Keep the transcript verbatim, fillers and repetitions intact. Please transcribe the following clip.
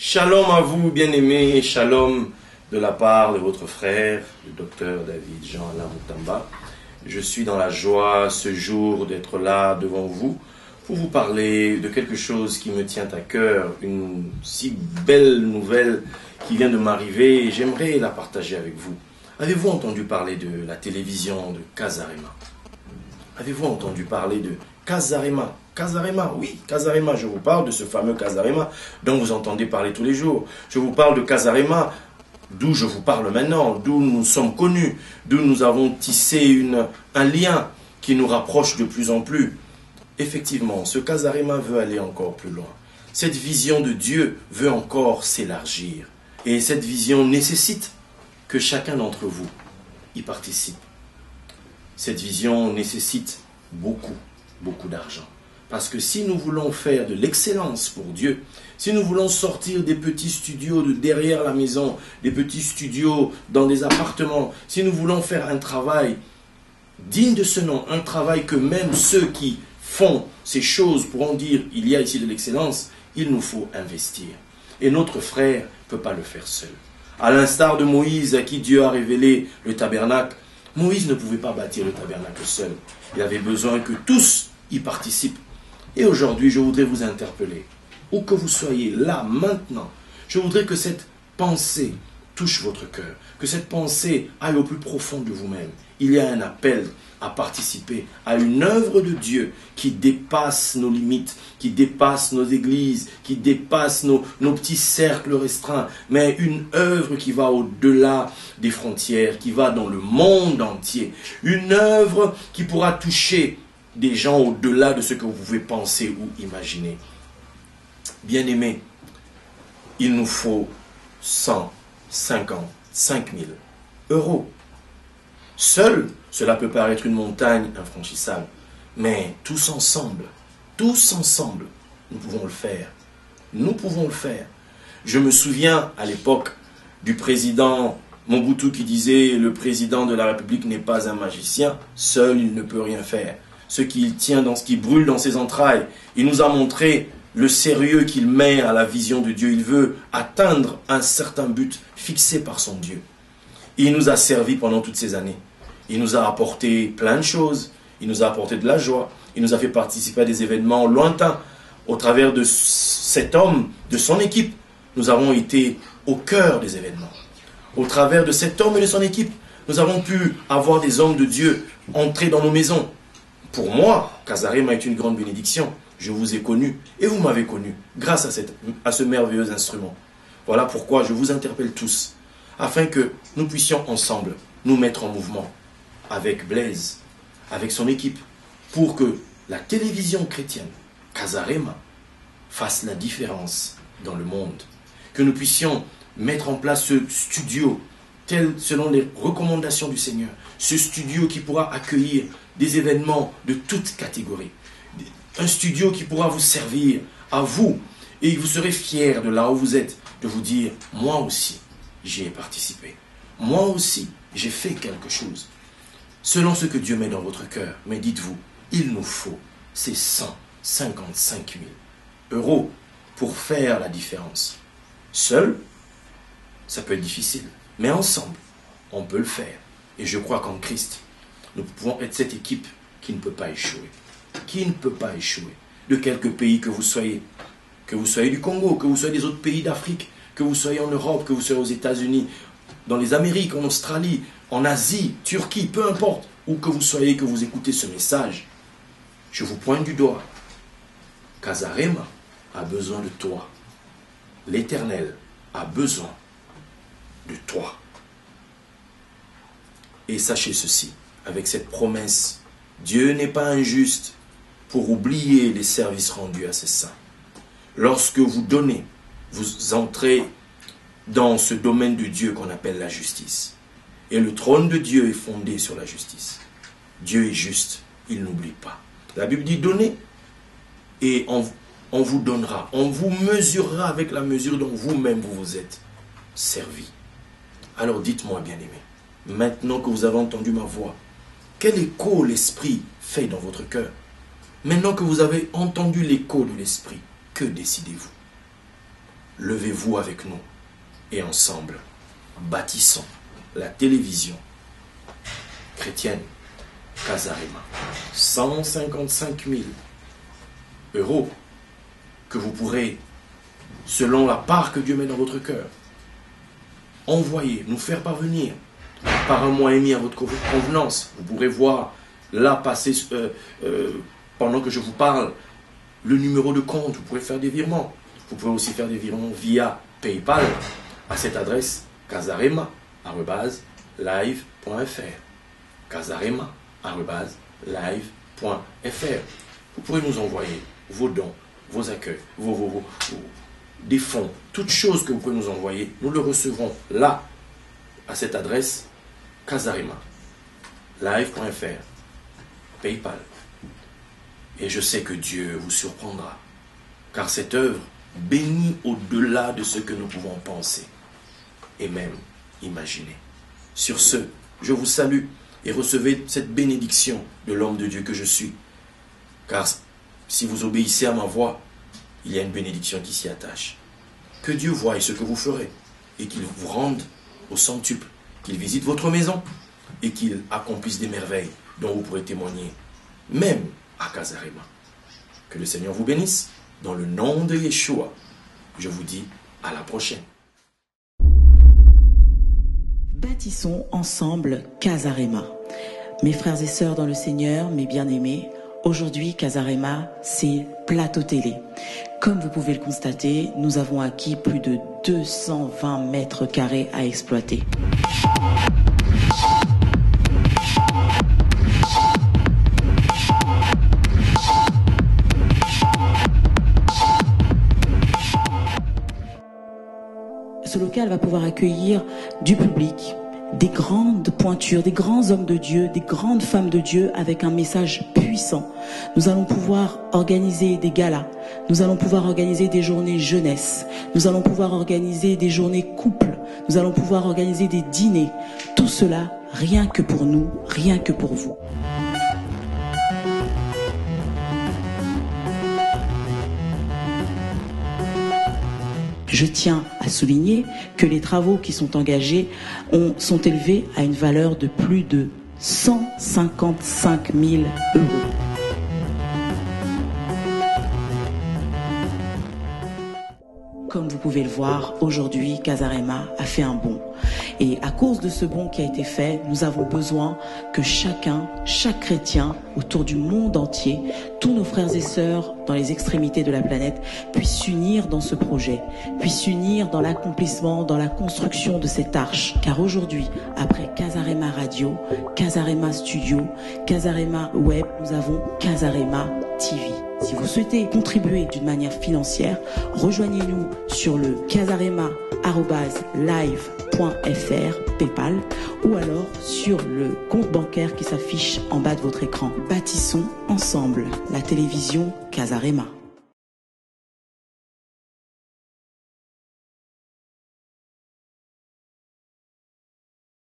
Shalom à vous, bien-aimés, shalom de la part de votre frère, le docteur David Jean-Alain Moutamba. Je suis dans la joie ce jour d'être là devant vous pour vous parler de quelque chose qui me tient à cœur, une si belle nouvelle qui vient de m'arriver et j'aimerais la partager avec vous. Avez-vous entendu parler de la télévision de Casarema? Avez-vous entendu parler de Casarema? Casarema, oui, Casarema, je vous parle de ce fameux Casarema dont vous entendez parler tous les jours. Je vous parle de Casarema, d'où je vous parle maintenant, d'où nous sommes connus, d'où nous avons tissé une, un lien qui nous rapproche de plus en plus. Effectivement, ce Casarema veut aller encore plus loin. Cette vision de Dieu veut encore s'élargir. Et cette vision nécessite que chacun d'entre vous y participe. Cette vision nécessite beaucoup, beaucoup d'argent. Parce que si nous voulons faire de l'excellence pour Dieu, si nous voulons sortir des petits studios de derrière la maison, des petits studios dans des appartements, si nous voulons faire un travail digne de ce nom, un travail que même ceux qui font ces choses pourront dire il y a ici de l'excellence, il nous faut investir. Et notre frère ne peut pas le faire seul. À l'instar de Moïse à qui Dieu a révélé le tabernacle, Moïse ne pouvait pas bâtir le tabernacle seul. Il avait besoin que tous y participent. Et aujourd'hui, je voudrais vous interpeller, où que vous soyez là, maintenant, je voudrais que cette pensée touche votre cœur, que cette pensée aille au plus profond de vous-même. Il y a un appel à participer à une œuvre de Dieu qui dépasse nos limites, qui dépasse nos églises, qui dépasse nos, nos petits cercles restreints, mais une œuvre qui va au-delà des frontières, qui va dans le monde entier. Une œuvre qui pourra toucher des gens au-delà de ce que vous pouvez penser ou imaginer. Bien-aimés, il nous faut cent cinquante-cinq mille euros. Seul, cela peut paraître une montagne infranchissable, mais tous ensemble, tous ensemble, nous pouvons le faire. Nous pouvons le faire. Je me souviens à l'époque du président Mobutu qui disait « Le président de la République n'est pas un magicien, seul il ne peut rien faire ». Ce qu'il tient dans ce qui brûle dans ses entrailles. Il nous a montré le sérieux qu'il met à la vision de Dieu. Il veut atteindre un certain but fixé par son Dieu. Il nous a servi pendant toutes ces années. Il nous a apporté plein de choses. Il nous a apporté de la joie. Il nous a fait participer à des événements lointains. Au travers de cet homme, de son équipe, nous avons été au cœur des événements. Au travers de cet homme et de son équipe, nous avons pu avoir des hommes de Dieu entrer dans nos maisons. Pour moi, Casarema est une grande bénédiction. Je vous ai connu et vous m'avez connu grâce à, cette, à ce merveilleux instrument. Voilà pourquoi je vous interpelle tous, afin que nous puissions ensemble nous mettre en mouvement avec Blaise, avec son équipe, pour que la télévision chrétienne, Casarema, fasse la différence dans le monde. Que nous puissions mettre en place ce studio, tel selon les recommandations du Seigneur, ce studio qui pourra accueillir des événements de toutes catégories. Un studio qui pourra vous servir à vous. Et vous serez fiers de là où vous êtes, de vous dire, moi aussi, j'y ai participé. Moi aussi, j'ai fait quelque chose. Selon ce que Dieu met dans votre cœur. Mais dites-vous, il nous faut ces cent cinquante-cinq mille euros pour faire la différence. Seul, ça peut être difficile. Mais ensemble, on peut le faire. Et je crois qu'en Christ, nous pouvons être cette équipe qui ne peut pas échouer. Qui ne peut pas échouer. De quelque pays que vous soyez. Que vous soyez du Congo, que vous soyez des autres pays d'Afrique, que vous soyez en Europe, que vous soyez aux États-Unis, dans les Amériques, en Australie, en Asie, Turquie, peu importe. Où que vous soyez, que vous écoutez ce message. Je vous pointe du doigt. Casarema a besoin de toi. L'Éternel a besoin de toi. Et sachez ceci. Avec cette promesse, Dieu n'est pas injuste pour oublier les services rendus à ses saints. Lorsque vous donnez, vous entrez dans ce domaine de Dieu qu'on appelle la justice. Et le trône de Dieu est fondé sur la justice. Dieu est juste, il n'oublie pas. La Bible dit donnez et on, on vous donnera. On vous mesurera avec la mesure dont vous-même vous vous êtes servi. Alors dites-moi, bien-aimés, maintenant que vous avez entendu ma voix, quel écho l'Esprit fait dans votre cœur? Maintenant que vous avez entendu l'écho de l'Esprit, que décidez-vous? levez-vous avec nous et ensemble, bâtissons la télévision chrétienne Casarema. cent cinquante-cinq mille euros que vous pourrez, selon la part que Dieu met dans votre cœur, envoyer, nous faire parvenir par un moyen mis à votre convenance. Vous pourrez voir là passer, euh, euh, pendant que je vous parle, le numéro de compte. Vous pourrez faire des virements. Vous pouvez aussi faire des virements via PayPal à cette adresse casarema arobase live point f r. casarema arobase live point f r. Vous pourrez nous envoyer vos dons, vos accueils, vos, vos, vos, vos, des fonds, toutes choses que vous pouvez nous envoyer. Nous le recevrons là, à cette adresse casarema live point f r, PayPal. Et je sais que Dieu vous surprendra, car cette œuvre bénit au-delà de ce que nous pouvons penser et même imaginer. Sur ce, je vous salue et recevez cette bénédiction de l'homme de Dieu que je suis. Car si vous obéissez à ma voix, il y a une bénédiction qui s'y attache. Que Dieu voie ce que vous ferez et qu'il vous rende au centuple, qu'il visite votre maison et qu'il accomplisse des merveilles dont vous pourrez témoigner, même à Casarema. Que le Seigneur vous bénisse. Dans le nom de Yeshua, je vous dis à la prochaine. Bâtissons ensemble Casarema. Mes frères et sœurs dans le Seigneur, mes bien-aimés, aujourd'hui Casarema, c'est plateau télé. Comme vous pouvez le constater, nous avons acquis plus de deux cent vingt mètres carrés à exploiter. Ce local va pouvoir accueillir du public, des grandes pointures, des grands hommes de Dieu, des grandes femmes de Dieu avec un message puissant. Nous allons pouvoir organiser des galas, nous allons pouvoir organiser des journées jeunesse, nous allons pouvoir organiser des journées couple, nous allons pouvoir organiser des dîners. Tout cela, rien que pour nous, rien que pour vous. Je tiens à souligner que les travaux qui sont engagés ont, sont élevés à une valeur de plus de cent cinquante-cinq mille euros. Comme vous pouvez le voir, aujourd'hui, Casarema a fait un bond. Et à cause de ce bond qui a été fait, nous avons besoin que chacun, chaque chrétien autour du monde entier, tous nos frères et sœurs dans les extrémités de la planète, puissent s'unir dans ce projet, puissent s'unir dans l'accomplissement, dans la construction de cette arche. Car aujourd'hui, après Casarema Radio, Casarema Studio, Casarema Web, nous avons Casarema T V. Si vous souhaitez contribuer d'une manière financière, rejoignez-nous sur le casarema arobase live point f r PayPal ou alors sur le compte bancaire qui s'affiche en bas de votre écran. Bâtissons ensemble la télévision Casarema.